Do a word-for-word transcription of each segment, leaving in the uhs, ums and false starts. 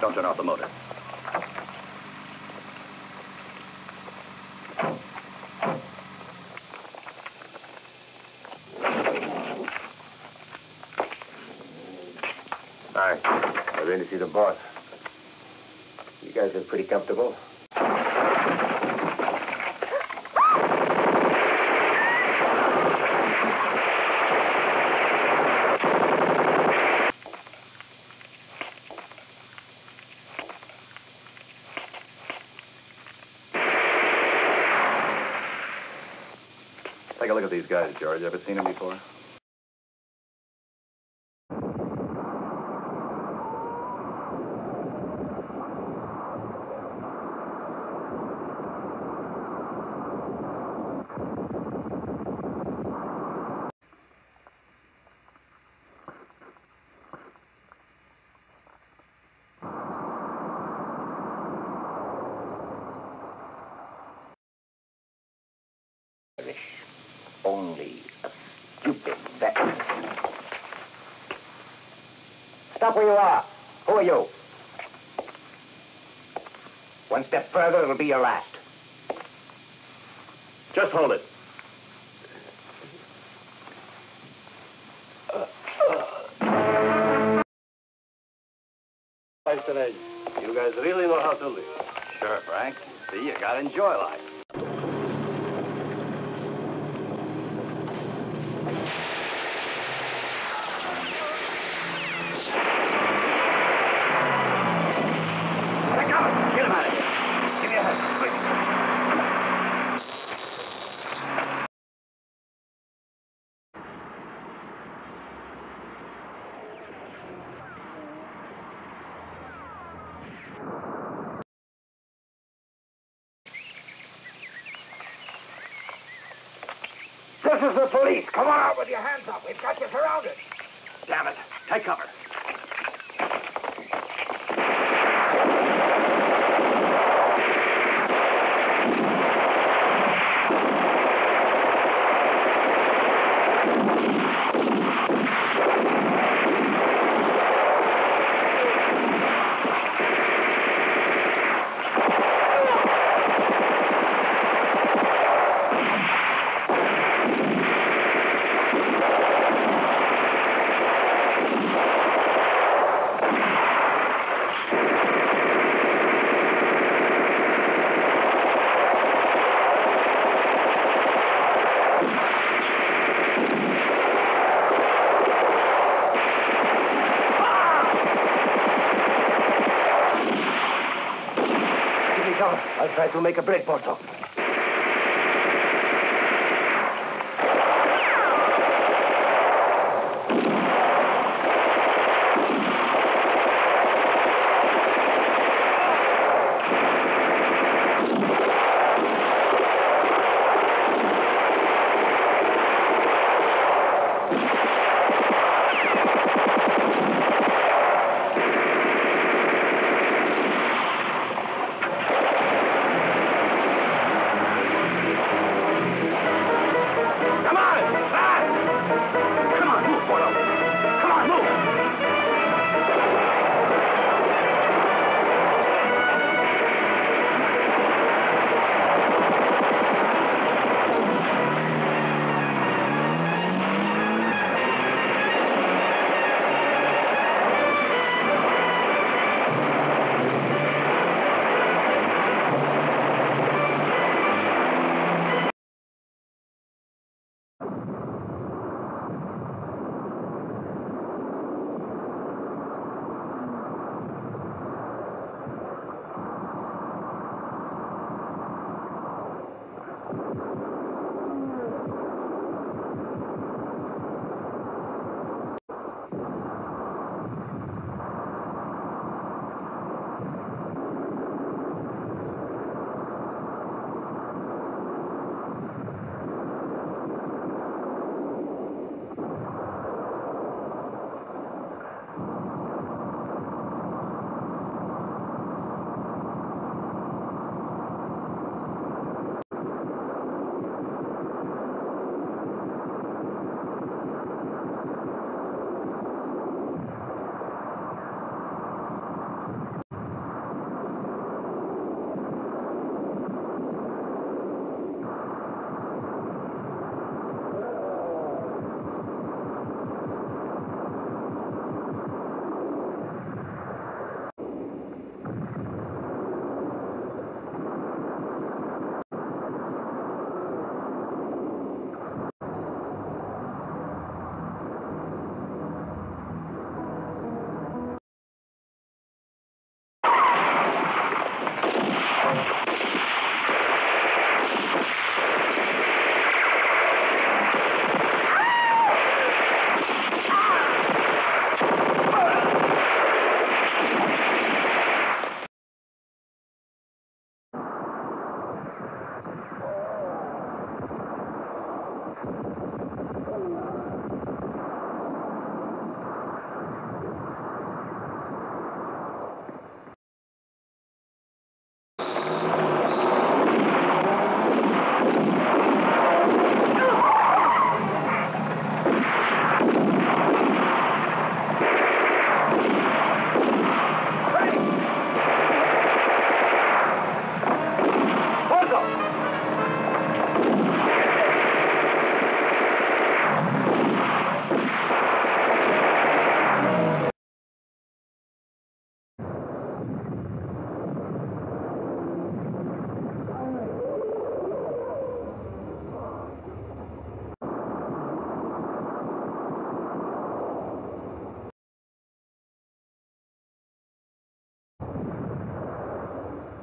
Don't turn off the motor. Hi. I'm in to see the boss. You guys are pretty comfortable. Take a look at these guys, George. Ever seen them before? Only a stupid veteran. Stop where you are. Who are you? One step further, it'll be your last. Just hold it. You guys really know how to live. Sure, Frank. See, you gotta enjoy life. Get him out of here. Give me a hand, quick. This is the police. Come on out with your hands up. We've got you surrounded. Damn it. Take cover. I'll try to make a break, Porto.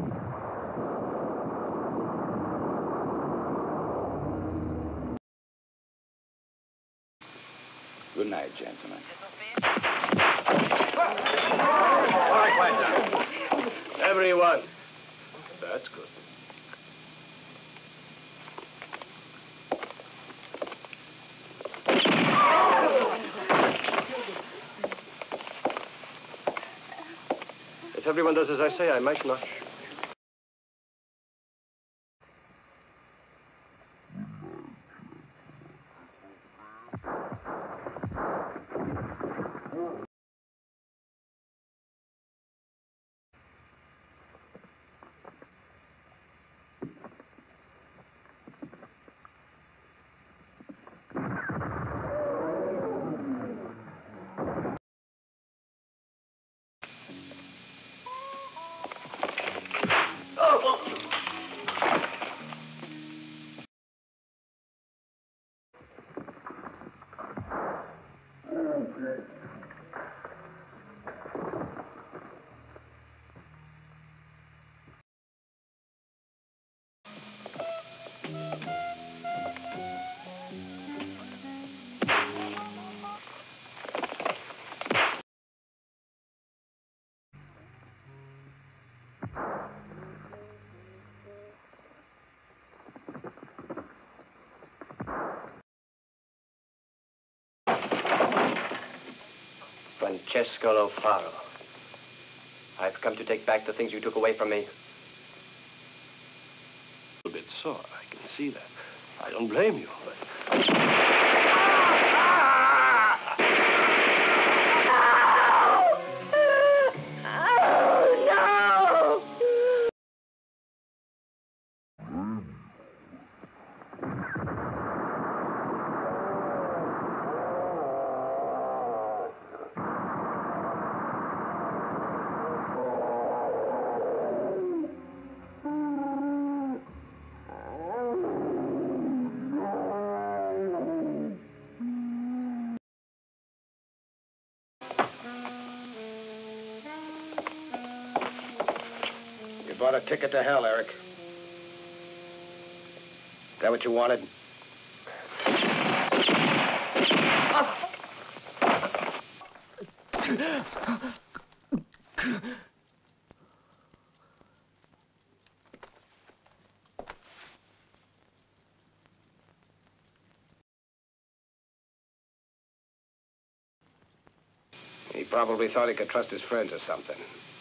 Good night, gentlemen. All right, quiet down. Everyone. That's good. If everyone does as I say, I might not. Francesco Lo Faro. I've come to take back the things you took away from me. A bit sore, I can see that. I don't blame you, but... You bought a ticket to hell, Eric. Is that what you wanted? He probably thought he could trust his friends or something.